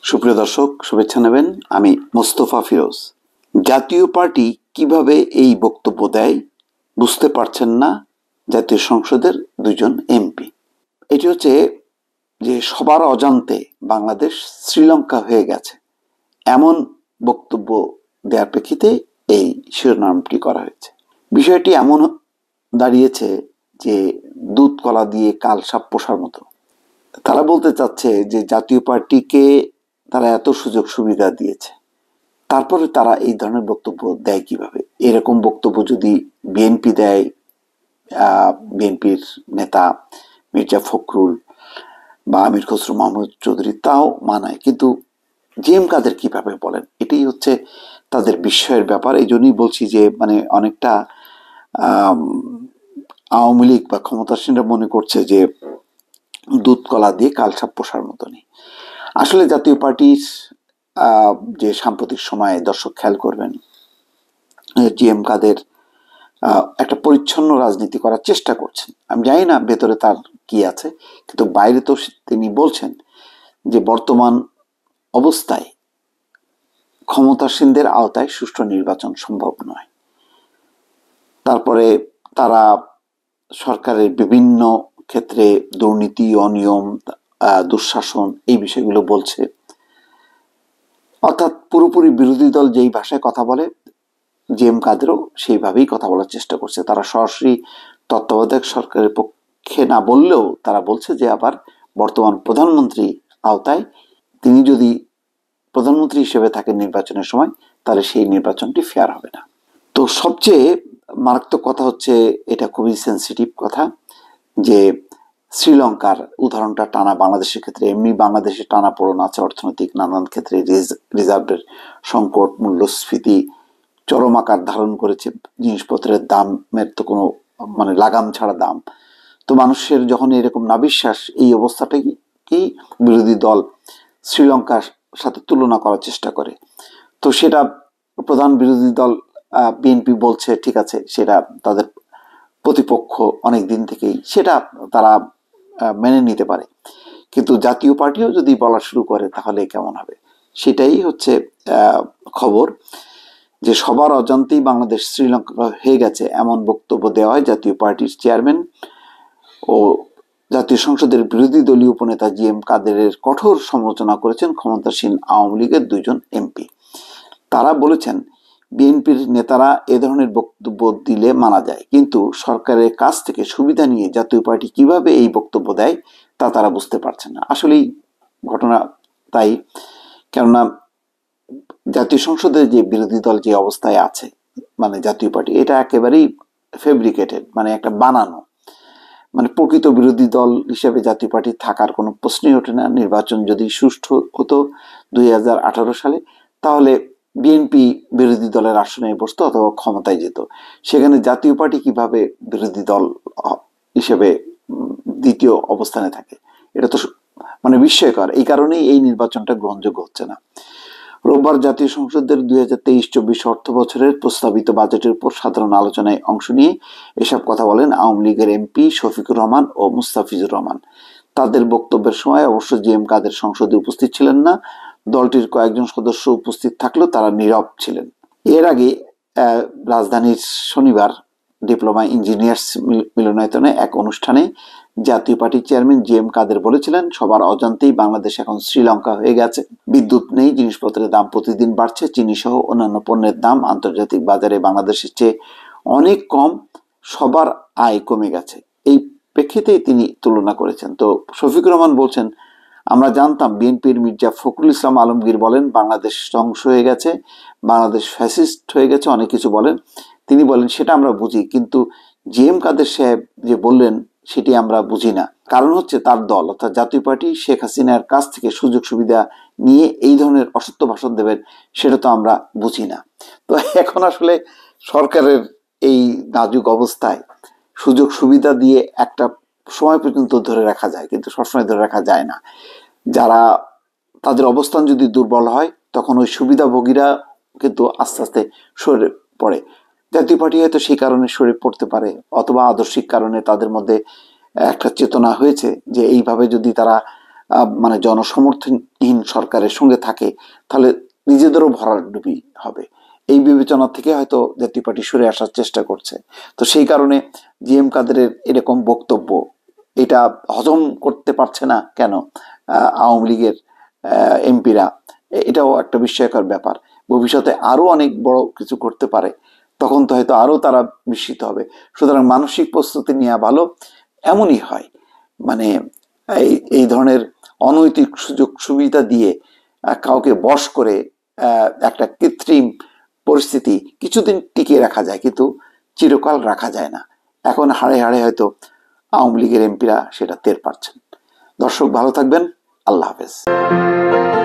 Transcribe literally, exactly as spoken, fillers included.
সুপ্রিয় দর্শক, শুভেচ্ছা নেবেন। আমি মোস্তফা ফিরোজ। জাতীয় পার্টি কিভাবে এই বক্তব্য দেয় বুঝতে পারছেন না জাতীয় সংসদের দুজন এমপি। এটি হচ্ছে যে সবার অজান্তে বাংলাদেশ শ্রীলঙ্কা হয়ে গেছে এমন বক্তব্য দেওয়ার প্রেক্ষিতে এই শিরোনামটি করা হয়েছে। বিষয়টি এমন দাঁড়িয়েছে যে দুধ কলা দিয়ে কাল সাপ পোষার মতো। তারা বলতে চাচ্ছে যে জাতীয় পার্টিকে তারা এত সুযোগ সুবিধা দিয়েছে, তারপরে তারা এই ধরনের বক্তব্য দেয় কিভাবে? এরকম বক্তব্য যদি বিএনপি দেয়, বিএনপির নেতা মির্জা ফখরুল বা আমির খসরু মাহমুদ চৌধুরী, তাও মানায়, কিন্তু জি এম কাদের কিভাবে বলেন? এটাই হচ্ছে তাদের বিস্ময়ের ব্যাপার। এই জন্যই বলছি যে মানে অনেকটা আওয়ামী লীগ বা ক্ষমতাসীনরা মনে করছে যে দুধ কলা দিয়ে কালসাপ পোষার মতনই। আসলে জাতীয় পার্টির যে সাম্প্রতিক সময়ে দর্শক খেয়াল করবেন, জি এম কাদের একটা পরিচ্ছন্ন রাজনীতি করার চেষ্টা করছেন। আমি জানি না ভেতরে তার কি আছে, কিন্তু বাইরে তো তিনি বলছেন যে বর্তমান অবস্থায় ক্ষমতাসীনদের আওতায় সুষ্ঠু নির্বাচন সম্ভব নয়। তারপরে তারা সরকারের বিভিন্ন ক্ষেত্রে দুর্নীতি, অনিয়ম, দুঃশাসন এই বিষয়গুলো বলছে। অর্থাৎ পুরোপুরি বিরোধী দল যেই ভাষায় কথা বলে, জি এম কাদেরও সেইভাবেই কথা বলার চেষ্টা করছে। তারা সরাসরি তত্ত্বাবধায়ক সরকারের পক্ষে না বললেও তারা বলছে যে আবার বর্তমান প্রধানমন্ত্রী আওতায় তিনি যদি প্রধানমন্ত্রী হিসেবে থাকেন নির্বাচনের সময়, তাহলে সেই নির্বাচনটি ফেয়ার হবে না। তো সবচেয়ে মারাত্মক কথা হচ্ছে, এটা খুবই সেন্সিটিভ কথা, যে শ্রীলঙ্কার উদাহরণটা টানা বাংলাদেশের ক্ষেত্রে। এমনি বাংলাদেশে টানা পড়ন আছে অর্থনৈতিক নানান ক্ষেত্রে, রিজার্ভের সংকট, মূল্যস্ফীতি চরম আকার ধারণ করেছে, জিনিসপত্রের দামের তো কোনো মানে লাগাম ছাড়া দাম। তো মানুষের যখন এরকম নাবিশ্বাস, এই অবস্থাটাকেই বিরোধী দল শ্রীলঙ্কার সাথে তুলনা করার চেষ্টা করে। তো সেটা প্রধান বিরোধী দল বিএনপি বলছে ঠিক আছে, সেটা তাদের প্রতিপক্ষ অনেক দিন থেকেই, সেটা তারা মেনে নিতে পারে। কিন্তু জাতীয় পার্টিও যদি বলা শুরু করে তাহলে কেমন হবে? সেটাই হচ্ছে খবর, যে সবার অজান্তেই বাংলাদেশ শ্রীলঙ্কা হয়ে গেছে এমন বক্তব্য দেওয়া হয় জাতীয় পার্টির চেয়ারম্যান ও জাতীয় সংসদের বিরোধী দলীয় উপনেতা জি এম কাদেরের কঠোর সমালোচনা করেছেন ক্ষমতাসীন আওয়ামী লীগের দুইজন এমপি। তারা বলেছেন বিএনপির নেতারা এ ধরনের বক্তব্য দিলে মানা যায়, কিন্তু সরকারের কাছ থেকে সুবিধা নিয়ে জাতীয় পার্টি কিভাবে এই বক্তব্য দেয় তা তারা বুঝতে পারছেন না। আসলেই ঘটনা তাই, কেননা জাতীয় সংসদে যে বিরোধী দল যে অবস্থায় আছে, মানে জাতীয় পার্টি, এটা একেবারেই ফেব্রিকেটেড, মানে একটা বানানো। মানে প্রকৃত বিরোধী দল হিসেবে জাতীয় পার্টি থাকার কোনো প্রশ্নই ওঠে না। নির্বাচন যদি সুষ্ঠু হতো দুই হাজার আঠারো সালে, তাহলে বিএনপি বিরোধী দলের আসনে বসতো অথবা ক্ষমতায় যেত। সেখানে জাতীয় পার্টি কিভাবে বিরোধী দল হিসেবে দ্বিতীয় অবস্থানে থাকে? এটা তো মানে বিস্ময়কর। এই কারণেই এই নির্বাচনটা গ্রহণযোগ্য হচ্ছে না। রোববার জাতীয় সংসদের দুই হাজার তেইশ চব্বিশ অর্থ বছরের প্রস্তাবিত বাজেটের উপর সাধারণ আলোচনায় অংশ নিয়ে এসব কথা বলেন আওয়ামী লীগের এমপি শফিকুর রহমান ও মুস্তাফিজুর রহমান। তাদের বক্তব্যের সময় অবশ্য জি এম কাদের সংসদে উপস্থিত ছিলেন না। দলটির কয়েকজন সদস্য উপস্থিত থাকলেও তারা নীরব ছিলেন। এর আগে রাজধানীর শনিবার ডিপ্লোমা ইঞ্জিনিয়ার্স মিলনায়তনে এক অনুষ্ঠানে জাতীয় পার্টির চেয়ারম্যান জি এম কাদের বলেছিলেন, সবার অজান্তেই বাংলাদেশ এখন শ্রীলঙ্কা হয়ে গেছে। বিদ্যুৎ নেই, জিনিসপত্রের দাম প্রতিদিন বাড়ছে, চিনি সহ অন্যান্য পণ্যের দাম আন্তর্জাতিক বাজারে বাংলাদেশের চেয়ে অনেক কম, সবার আয় কমে গেছে। এই প্রেক্ষিতেই তিনি তুলনা করেছেন। তো শফিকুর রহমান বলছেন, আমরা জানতাম বিএনপির মির্জা ফখরুল ইসলাম আলমগীর বলেন বাংলাদেশ ধ্বংস হয়ে গেছে, বাংলাদেশ ফ্যাসিস্ট হয়ে গেছে, অনেক কিছু বলেন। তিনি বলেন সেটা আমরা বুঝি, কিন্তু জি এম কাদের সাহেব যে বললেন সেটি আমরা বুঝি না। কারণ হচ্ছে তার দল অর্থাৎ জাতীয় পার্টি শেখ হাসিনার কাছ থেকে সুযোগ সুবিধা নিয়ে এই ধরনের অসত্য ভাষণ দেবেন, সেটা তো আমরা বুঝি না। তো এখন আসলে সরকারের এই নাজুক অবস্থায় সুযোগ সুবিধা দিয়ে একটা সময় পর্যন্ত ধরে রাখা যায়, কিন্তু সবসময় ধরে রাখা যায় না। যারা তাদের অবস্থান যদি দুর্বল হয়, তখন ওই সুবিধাভোগীরা কিন্তু আস্তে আস্তে সরে পড়ে। জাতীয় পার্টি হয়তো সেই কারণে সরে পড়তে পারে, অথবা আদর্শিক কারণে তাদের মধ্যে একটা চেতনা হয়েছে যে এইভাবে যদি তারা মানে জনসমর্থনহীন সরকারের সঙ্গে থাকে, তাহলে নিজেদেরও ভরাডুবি হবে। এই বিবেচনা থেকে হয়তো জাতীয় পার্টি সরে আসার চেষ্টা করছে। তো সেই কারণে জি এম কাদেরের এরকম বক্তব্য, এটা হজম করতে পারছে না কেন আওয়ামী লীগের এমপিরা, এটাও একটা বিস্ময়কর ব্যাপার। ভবিষ্যতে আরো অনেক বড় কিছু করতে পারে, তখন তো হয়তো আরো তারা বিস্মিত হবে। সুতরাং মানসিক প্রস্তুতি নেওয়া ভালো। এমনই হয়, মানে এই এই ধরনের অনৈতিক সুযোগ সুবিধা দিয়ে কাউকে বশ করে একটা কৃত্রিম পরিস্থিতি কিছুদিন টিকিয়ে রাখা যায়, কিন্তু চিরকাল রাখা যায় না। এখন হাড়ে হাড়ে হয়তো আওয়ামী লীগের এমপিরা সেটা টের পাচ্ছেন। দর্শক ভালো থাকবেন, আল্লাহ হাফেজ।